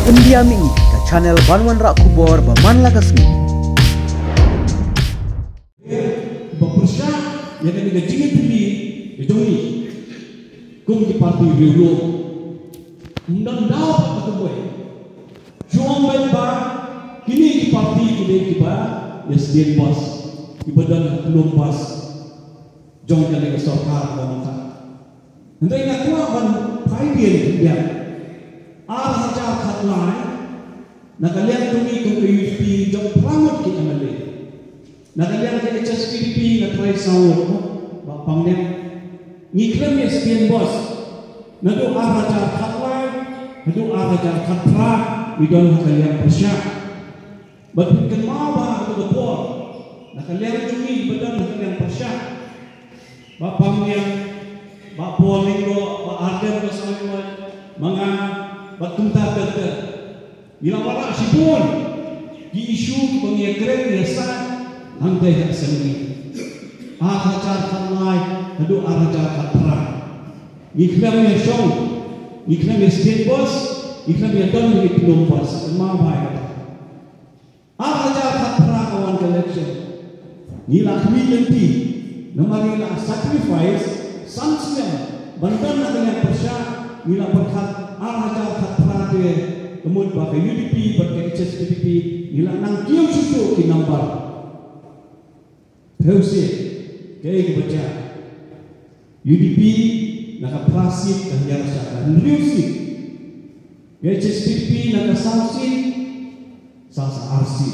India Mini ke channel Banwan Rak Kubor Baman Lagasmi. Bepersia yang kami gajingan pilih itu ni, kum di parti Euro, undang daw apa tu? Juang berba, kini di parti kita SDN bos, ibadah belum bos, jom kali ke sarkar bangsa. Hendak nak kuat ban payah dia. Arah saja kat lain, nak kalian tunggu UDP jom pramut kita malay. Nak kalian ke HSPDP nak try sahur, bapang dia. Ngiklam SDN bos, nado arah saja kat lain, nado arah saja kat pra, idol kalian bersyak. Berpikir mawa atau berpor, nak kalian tunggu badan nak kalian bersyak. Bapang dia, bapor linggo, bahagian bersama mga batunta kata bila wala sipon di isu pengekren biasa hantai hak sendiri ahajar kanai hadu ahajar katra iklam ya show iklam ya state boss iklam ya don di pelom boss ma bai ahajar katra kawan election nila kami nanti namarila sacrifice sanction bantan nak dengan persya nila berkat ahajar katra dia kemudian pakai UDP pakai HSPDP nila nang kiam susu ki nambar terus kayak baca UDP nak prasit kahya rasa riusi HSPDP nak sanksi sasa arsi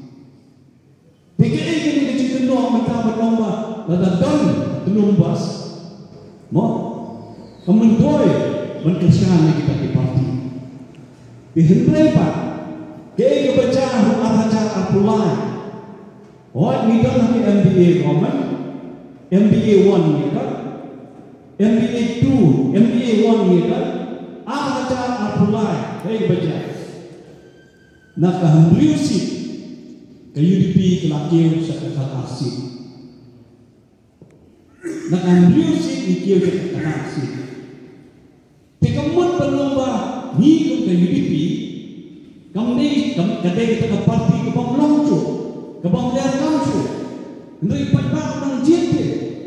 PKI kini kecil doang minta berlomba lada don telumbas mo kementoy berkesan kita di parti. Dihendrai pak, kaya kebaca ahajar apulai. Oh, ini kan nanti MBA government, MBA 1 ni kan, MBA 2, MBA 1 ni kan, ahajar apulai. Kaya kebaca. Nak kahembliusi ke UDP kelakir sekat arsip. Nak kahembliusi ikir sekat arsip. Kemudian berlomba ni ke UDP, kemudian kadang kita ke parti ke bang langcu, ke bang liar langcu, hendak ibadah orang jente.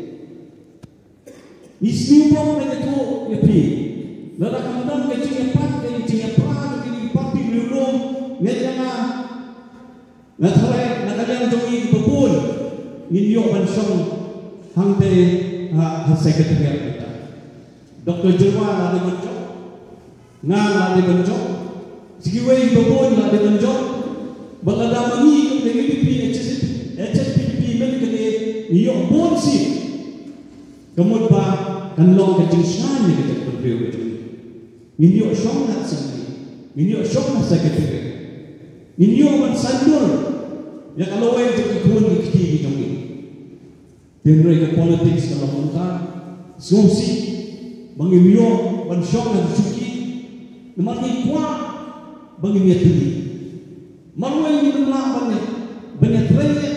Isi bang mereka tu UDP, lalu kemudian kecil part, kecil part, kecil parti belum, mereka nak try, nak kalian jogi berbun, minyak bansong, hangte sekretariat kita. Dr. Jerman ada bencok, ngan ada bencok, sikiway babon ada bencok, bagada mangi kung UDP HSPDP mereka niyo bonsi, kemudian ba kanlong kejengsan ni kita berdua itu, niyo syong nak sendiri, niyo syong nak sekretariat, niyo man sandur, ya kalau orang jadi kuan kita hidung ini, dan mereka politik kalau mungkin, solusi. Bangimyo bansok na suki namani kwa bangimya tuli marway ni laban ni banyak raya